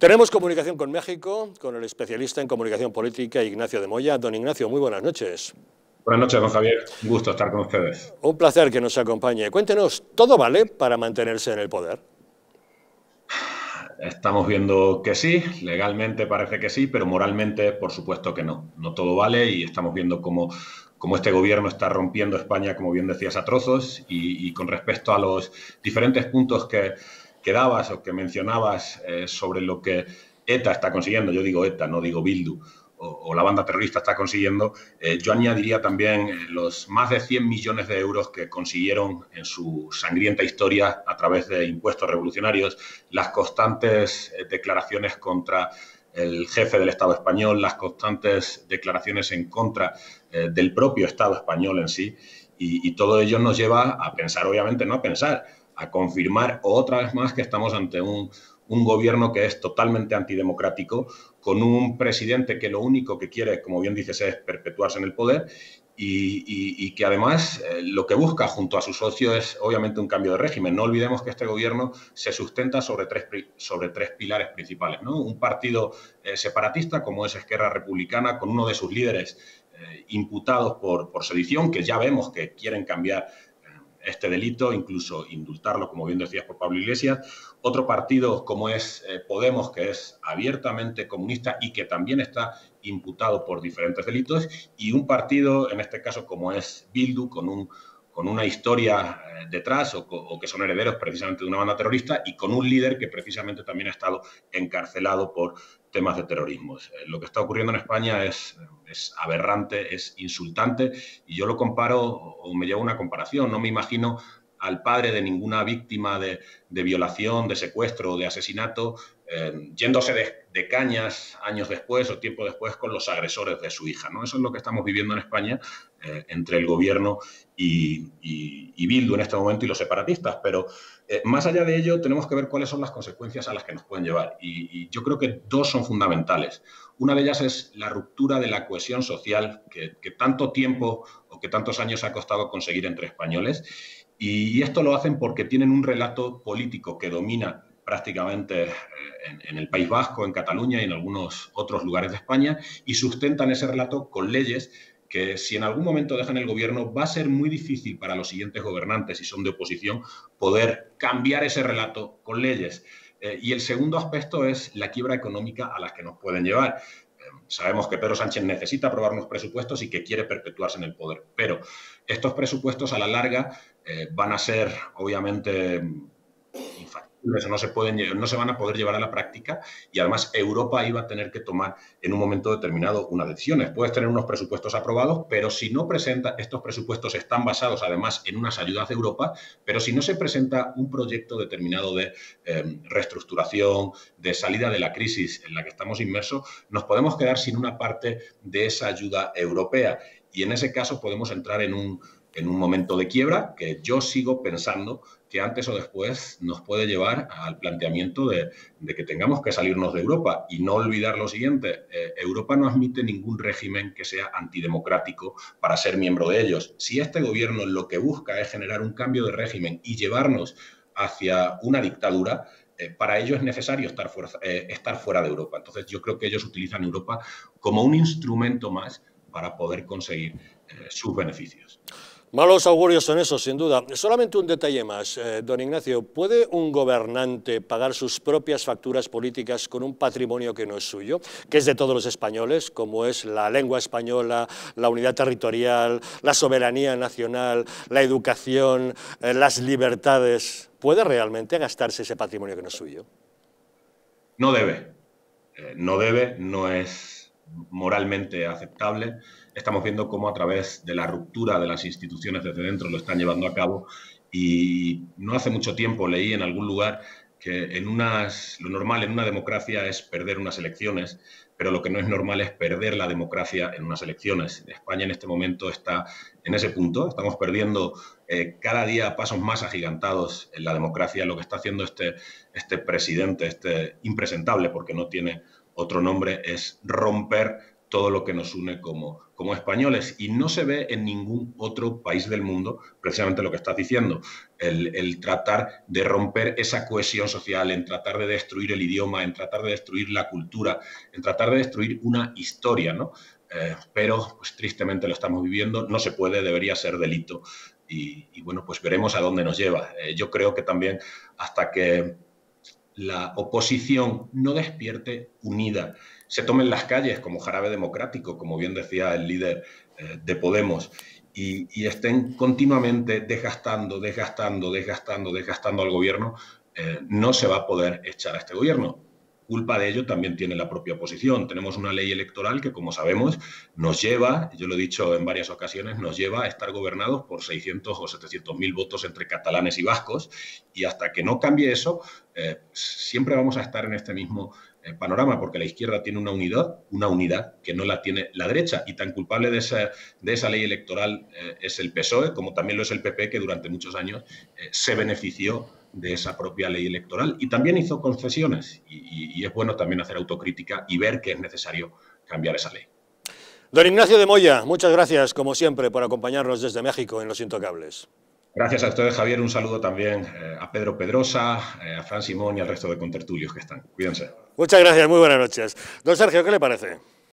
Tenemos comunicación con México, con el especialista en comunicación política Ignacio de Moya. Don Ignacio, muy buenas noches. Buenas noches, don Javier. Un gusto estar con ustedes. Un placer que nos acompañe. Cuéntenos, ¿todo vale para mantenerse en el poder? Estamos viendo que sí, legalmente parece que sí, pero moralmente por supuesto que no. No todo vale y estamos viendo cómo este gobierno está rompiendo España, como bien decías, a trozos y con respecto a los diferentes puntos que dabas o que mencionabas sobre lo que ETA está consiguiendo, yo digo ETA, no digo Bildu, o la banda terrorista está consiguiendo, yo añadiría también los más de 100 millones de euros que consiguieron en su sangrienta historia a través de impuestos revolucionarios, las constantes declaraciones contra el jefe del Estado español, las constantes declaraciones en contra del propio Estado español en sí, y todo ello nos lleva a pensar, obviamente no a pensar, a confirmar otra vez más que estamos ante un gobierno que es totalmente antidemocrático, con un presidente que lo único que quiere, como bien dices, es perpetuarse en el poder y que además lo que busca junto a su socio es obviamente un cambio de régimen. No olvidemos que este gobierno se sustenta sobre tres pilares principales, ¿no? Un partido separatista como es Esquerra Republicana, con uno de sus líderes imputados por sedición, que ya vemos que quieren cambiar este delito, incluso indultarlo, como bien decías, por Pablo Iglesias. Otro partido como es Podemos, que es abiertamente comunista y que también está imputado por diferentes delitos. Y un partido, en este caso, como es Bildu, con una historia detrás o que son herederos precisamente de una banda terrorista y con un líder que precisamente también ha estado encarcelado por temas de terrorismo. Lo que está ocurriendo en España es aberrante, es insultante y yo lo comparo o me llevo a una comparación. No me imagino al padre de ninguna víctima de violación, de secuestro o de asesinato yéndose de cañas años después o tiempo después con los agresores de su hija, ¿no? Eso es lo que estamos viviendo en España entre el gobierno y Bildu en este momento y los separatistas. Pero más allá de ello tenemos que ver cuáles son las consecuencias a las que nos pueden llevar. Y yo creo que dos son fundamentales. Una de ellas es la ruptura de la cohesión social que tanto tiempo o que tantos años ha costado conseguir entre españoles. Y esto lo hacen porque tienen un relato político que domina prácticamente en el País Vasco, en Cataluña y en algunos otros lugares de España, y sustentan ese relato con leyes que si en algún momento dejan el gobierno va a ser muy difícil para los siguientes gobernantes, si son de oposición, poder cambiar ese relato con leyes. Y el segundo aspecto es la quiebra económica a la que nos pueden llevar. Sabemos que Pedro Sánchez necesita aprobar unos presupuestos y que quiere perpetuarse en el poder, pero estos presupuestos a la larga van a ser obviamente infalibles, no se van a poder llevar a la práctica y además Europa iba a tener que tomar en un momento determinado unas decisiones. Puedes tener unos presupuestos aprobados, pero si no presenta, estos presupuestos están basados además en unas ayudas de Europa, pero si no se presenta un proyecto determinado de reestructuración, de salida de la crisis en la que estamos inmersos, nos podemos quedar sin una parte de esa ayuda europea y en ese caso podemos entrar en un momento de quiebra que yo sigo pensando que antes o después nos puede llevar al planteamiento de que tengamos que salirnos de Europa y no olvidar lo siguiente, Europa no admite ningún régimen que sea antidemocrático para ser miembro de ellos. Si este gobierno lo que busca es generar un cambio de régimen y llevarnos hacia una dictadura, para ello es necesario estar fuera de Europa. Entonces yo creo que ellos utilizan Europa como un instrumento más para poder conseguir sus beneficios. Malos augurios son esos, sin duda. Solamente un detalle más, don Ignacio. ¿Puede un gobernante pagar sus propias facturas políticas con un patrimonio que no es suyo, que es de todos los españoles, como es la lengua española, la unidad territorial, la soberanía nacional, la educación, las libertades? ¿Puede realmente gastarse ese patrimonio que no es suyo? No debe. No debe, no es moralmente aceptable. Estamos viendo cómo a través de la ruptura de las instituciones desde dentro lo están llevando a cabo y no hace mucho tiempo leí en algún lugar que lo normal en una democracia es perder unas elecciones, pero lo que no es normal es perder la democracia en unas elecciones. España en este momento está en ese punto, estamos perdiendo cada día pasos más agigantados en la democracia. Lo que está haciendo este presidente, este impresentable, porque no tiene otro nombre, es romper todo lo que nos une como españoles. Y no se ve en ningún otro país del mundo precisamente lo que estás diciendo, el tratar de romper esa cohesión social, en tratar de destruir el idioma, en tratar de destruir la cultura, en tratar de destruir una historia, ¿no? Pero pues tristemente lo estamos viviendo, no se puede, debería ser delito y bueno, pues veremos a dónde nos lleva. Yo creo que también hasta que la oposición no despierte unida, se tomen las calles como jarabe democrático, como bien decía el líder de Podemos, y estén continuamente desgastando al gobierno, no se va a poder echar a este gobierno. Culpa de ello también tiene la propia oposición. Tenemos una ley electoral que, como sabemos, nos lleva, yo lo he dicho en varias ocasiones, nos lleva a estar gobernados por 600 o 700.000 votos entre catalanes y vascos, y hasta que no cambie eso, siempre vamos a estar en este mismo panorama, porque la izquierda tiene una unidad que no la tiene la derecha, y tan culpable de esa ley electoral es el PSOE, como también lo es el PP, que durante muchos años se benefició de esa propia ley electoral y también hizo concesiones, y es bueno también hacer autocrítica y ver que es necesario cambiar esa ley. Don Ignacio de Moya, muchas gracias, como siempre, por acompañarnos desde México en Los Intocables. Gracias a ustedes, Javier. Un saludo también a Pedro Pedrosa, a Fran Simón y al resto de contertulios que están. Cuídense. Muchas gracias, muy buenas noches. Don Sergio, ¿qué le parece?